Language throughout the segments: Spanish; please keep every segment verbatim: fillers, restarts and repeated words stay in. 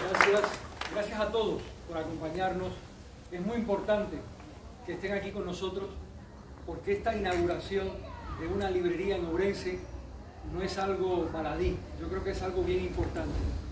Gracias, gracias a todos por acompañarnos. Es muy importante que estén aquí con nosotros porque esta inauguración de una librería en Ourense no es algo baladí, yo creo que es algo bien importante.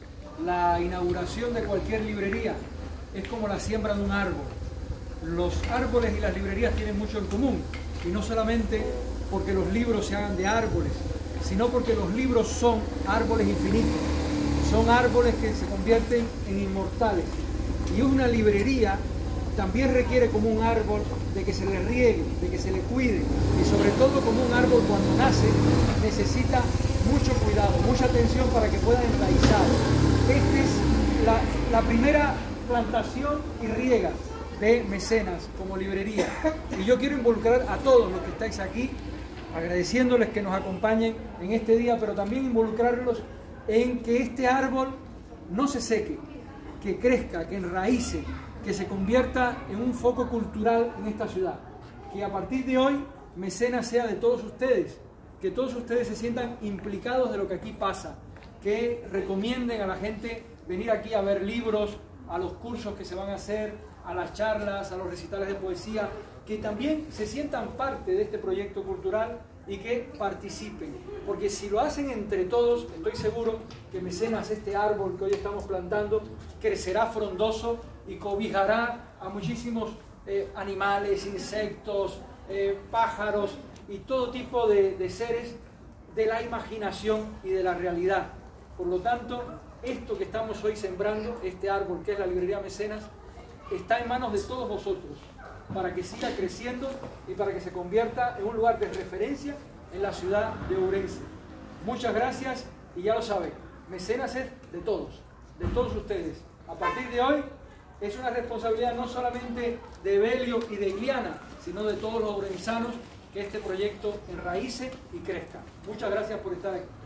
La inauguración de cualquier librería es como la siembra de un árbol. Los árboles y las librerías tienen mucho en común, y no solamente porque los libros se hagan de árboles, sino porque los libros son árboles infinitos, son árboles que se convierten en inmortales. Y una librería también requiere, como un árbol, de que se le riegue, de que se le cuide, y sobre todo como un árbol cuando nace necesita mucho cuidado, mucha atención para que pueda enraizar. Esta es la, la primera plantación y riega de Mecenas como librería, y yo quiero involucrar a todos los que estáis aquí, agradeciéndoles que nos acompañen en este día, pero también involucrarlos en que este árbol no se seque, que crezca, que enraíce, que se convierta en un foco cultural en esta ciudad, que a partir de hoy Mecenas sea de todos ustedes, que todos ustedes se sientan implicados de lo que aquí pasa, que recomienden a la gente venir aquí a ver libros, a los cursos que se van a hacer, a las charlas, a los recitales de poesía, que también se sientan parte de este proyecto cultural y que participen, porque si lo hacen entre todos, estoy seguro que Mecenas, este árbol que hoy estamos plantando, crecerá frondoso y cobijará a muchísimos eh, animales, insectos, eh, pájaros y todo tipo de, de seres de la imaginación y de la realidad. Por lo tanto, esto que estamos hoy sembrando, este árbol que es la librería Mecenas, está en manos de todos vosotros, para que siga creciendo y para que se convierta en un lugar de referencia en la ciudad de Ourense. Muchas gracias, y ya lo saben, Mecenas es de todos, de todos ustedes. A partir de hoy es una responsabilidad no solamente de Belio y de Iliana, sino de todos los ourensanos, que este proyecto enraíce y crezca. Muchas gracias por estar aquí.